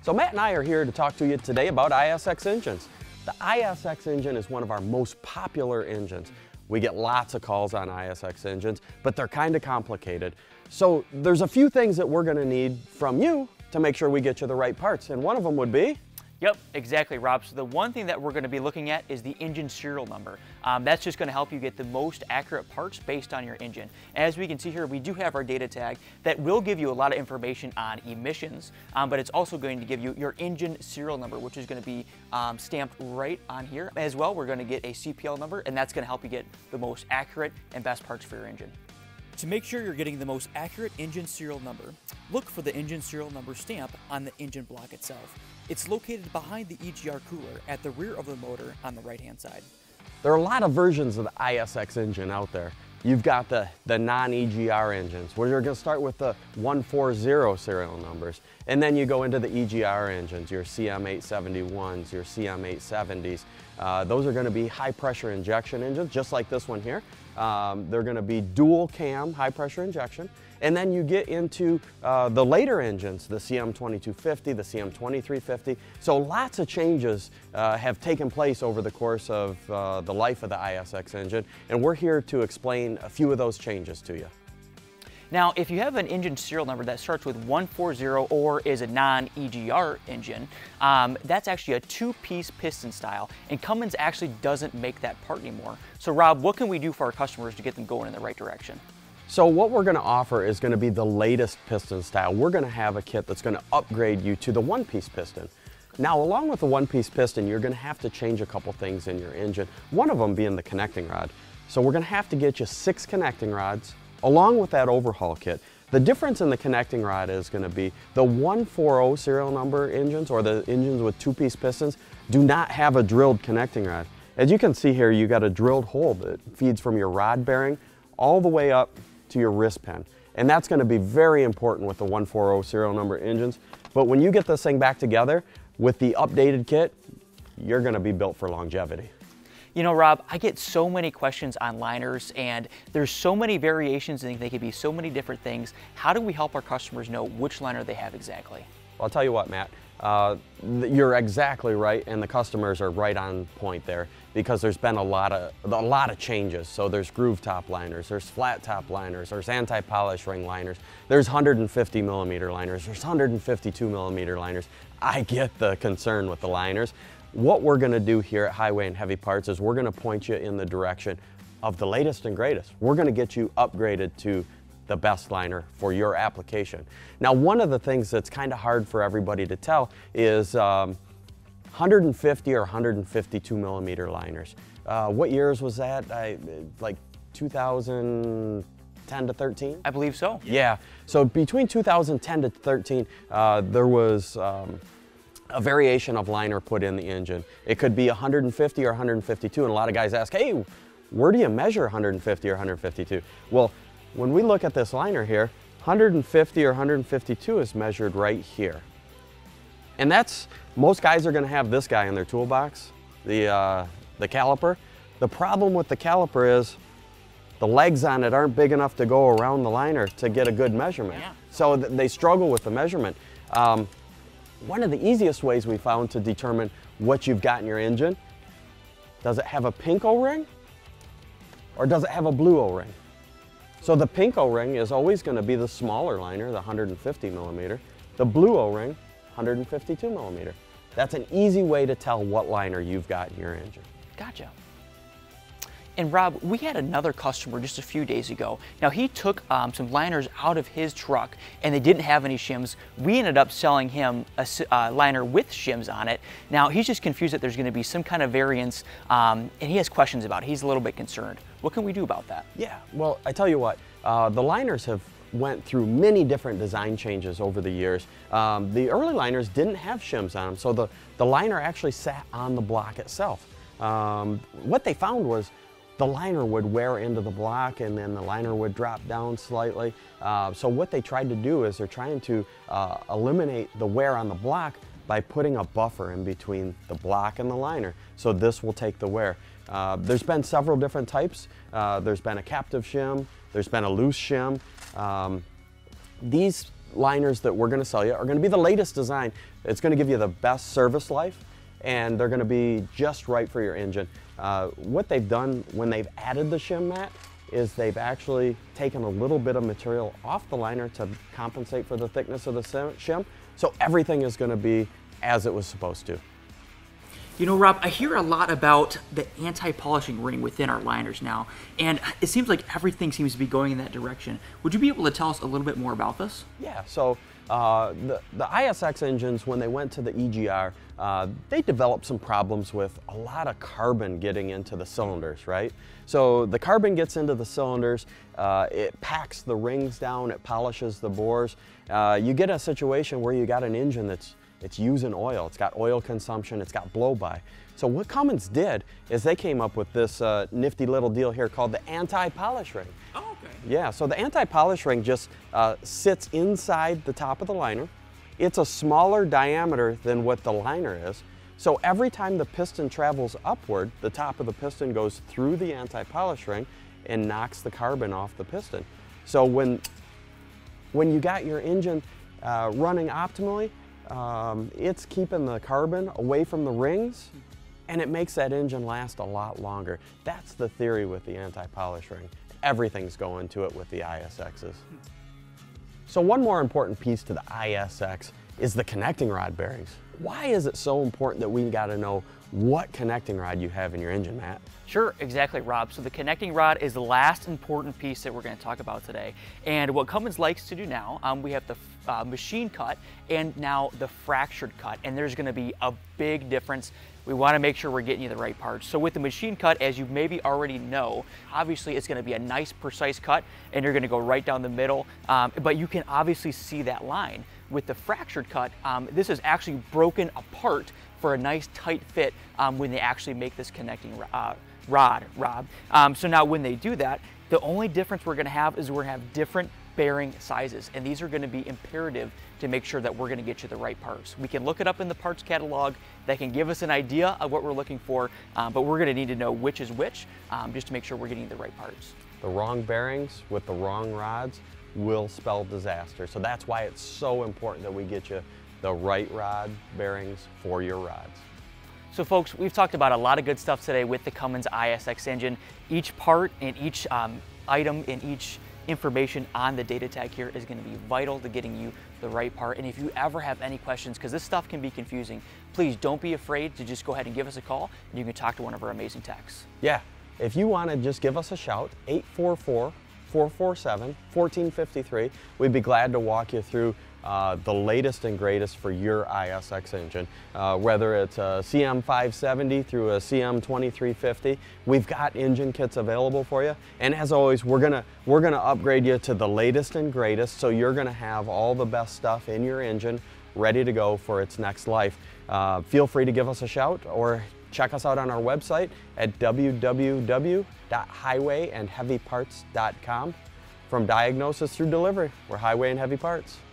So Matt and I are here to talk to you today about ISX engines. The ISX engine is one of our most popular engines. We get lots of calls on ISX engines, but they're kind of complicated. So there's a few things that we're going to need from you to make sure we get you the right parts, and one of them would be? Yep, exactly, Rob. So the one thing that we're going to be looking at is the engine serial number. That's just going to help you get the most accurate parts based on your engine. As we can see here, we do have our data tag that will give you a lot of information on emissions, but it's also going to give you your engine serial number, which is going to be stamped right on here. As well, we're going to get a CPL number, and that's going to help you get the most accurate and best parts for your engine. To make sure you're getting the most accurate engine serial number, look for the engine serial number stamp on the engine block itself. It's located behind the EGR cooler at the rear of the motor on the right-hand side. There are a lot of versions of the ISX engine out there. You've got the non-EGR engines, where you're going to start with the 140 serial numbers, and then you go into the EGR engines, your CM871s, your CM870s. Those are going to be high-pressure injection engines, just like this one here. They're going to be dual cam high-pressure injection. And then you get into the later engines, the CM2250, the CM2350. So lots of changes have taken place over the course of the life of the ISX engine, and we're here to explain a few of those changes to you. Now, if you have an engine serial number that starts with 140 or is a non-EGR engine, that's actually a two-piece piston style, and Cummins actually doesn't make that part anymore. So Rob, what can we do for our customers to get them going in the right direction? So what we're going to offer is going to be the latest piston style. We're going to have a kit that's going to upgrade you to the one-piece piston. Now, along with the one-piece piston, you're going to have to change a couple things in your engine, one of them being the connecting rod. So we're going to have to get you 6 connecting rods along with that overhaul kit. The difference in the connecting rod is going to be the 140 serial number engines, or the engines with two-piece pistons, do not have a drilled connecting rod. As you can see here, you got a drilled hole that feeds from your rod bearing all the way up to your wrist pin. And that's going to be very important with the 140 serial number engines. But when you get this thing back together with the updated kit, you're going to be built for longevity. You know, Rob, I get so many questions on liners, and there's so many variations, and they could be so many different things. How do we help our customers know which liner they have exactly? Well, I'll tell you what, Matt, you're exactly right, and the customers are right on point there, because there's been a lot of changes. So there's groove top liners, there's flat top liners, there's anti-polish ring liners, there's 150 millimeter liners, there's 152 millimeter liners. I get the concern with the liners. What we're going to do here at Highway and Heavy Parts is we're going to point you in the direction of the latest and greatest. We're going to get you upgraded to the best liner for your application. Now, one of the things that's kind of hard for everybody to tell is 150 or 152 millimeter liners. What years was that? Like 2010 to 13? I believe so. Yeah. So between 2010 to 13, there was a variation of liner put in the engine. It could be 150 or 152, and a lot of guys ask, hey, where do you measure 150 or 152? Well, when we look at this liner here, 150 or 152 is measured right here. And that's, most guys are going to have this guy in their toolbox, the caliper. The problem with the caliper is the legs on it aren't big enough to go around the liner to get a good measurement. Yeah. So they struggle with the measurement. One of the easiest ways we found to determine what you've got in your engine, does it have a pink O-ring or does it have a blue O-ring? So the pink O-ring is always going to be the smaller liner, the 150 millimeter. The blue O-ring, 152 millimeter. That's an easy way to tell what liner you've got in your engine. Gotcha. And Rob, we had another customer just a few days ago. Now, he took some liners out of his truck and they didn't have any shims. We ended up selling him a liner with shims on it. Now, he's just confused that there's going to be some kind of variance, and he has questions about it. He's a little bit concerned. What can we do about that? Yeah, well, I tell you what, the liners have went through many different design changes over the years. The early liners didn't have shims on them, so the liner actually sat on the block itself. What they found was the liner would wear into the block and then the liner would drop down slightly. So what they tried to do is they're trying to eliminate the wear on the block by putting a buffer in between the block and the liner. So this will take the wear. There's been several different types. There's been a captive shim, there's been a loose shim. These liners that we're going to sell you are going to be the latest design. It's going to give you the best service life, and they're going to be just right for your engine. What they've done when they've added the shim mat is they've actually taken a little bit of material off the liner to compensate for the thickness of the shim, so everything is going to be as it was supposed to. You know, Rob, I hear a lot about the anti-polishing ring within our liners now, and it seems like everything seems to be going in that direction. Would you be able to tell us a little bit more about this? Yeah, so the ISX engines, when they went to the EGR, they developed some problems with a lot of carbon getting into the cylinders, right? So the carbon gets into the cylinders, it packs the rings down, it polishes the bores. You get a situation where you got an engine it's using oil, it's got oil consumption, it's got blow-by. So what Cummins did is they came up with this nifty little deal here called the anti-polish ring. Oh, okay. Yeah, so the anti-polish ring just sits inside the top of the liner. It's a smaller diameter than what the liner is. So every time the piston travels upward, the top of the piston goes through the anti-polish ring and knocks the carbon off the piston. So when you got your engine running optimally, it's keeping the carbon away from the rings, and it makes that engine last a lot longer. That's the theory with the anti-polish ring. Everything's going to it with the ISXs. So one more important piece to the ISX is the connecting rod bearings. Why is it so important that we got to know what connecting rod you have in your engine, Matt? Sure, exactly, Rob. So the connecting rod is the last important piece that we're going to talk about today. And what Cummins likes to do now, we have the machine cut and now the fractured cut. And there's going to be a big difference. We want to make sure we're getting you the right parts. So with the machine cut, as you maybe already know, obviously it's going to be a nice, precise cut, and you're going to go right down the middle. But you can obviously see that line. With the fractured cut, this is actually broken apart for a nice tight fit when they actually make this connecting rod, Rob. So now when they do that, the only difference we're going to have is we're going to have different bearing sizes, and these are going to be imperative to make sure that we're going to get you the right parts. We can look it up in the parts catalog that can give us an idea of what we're looking for, but we're going to need to know which is which just to make sure we're getting the right parts. The wrong bearings with the wrong rods will spell disaster. So that's why it's so important that we get you the right rod bearings for your rods. So folks, we've talked about a lot of good stuff today with the Cummins ISX engine. Each part and each item and each information on the data tag here is going to be vital to getting you the right part. And if you ever have any questions, because this stuff can be confusing, please don't be afraid to just go ahead and give us a call, and you can talk to one of our amazing techs. Yeah, if you want to just give us a shout, 844-447-1453. We'd be glad to walk you through the latest and greatest for your ISX engine. Whether it's a CM570 through a CM2350, we've got engine kits available for you. And as always, we're gonna upgrade you to the latest and greatest, so you're gonna have all the best stuff in your engine ready to go for its next life. Feel free to give us a shout or check us out on our website at www.highwayandheavyparts.com. From diagnosis through delivery, we're Highway and Heavy Parts.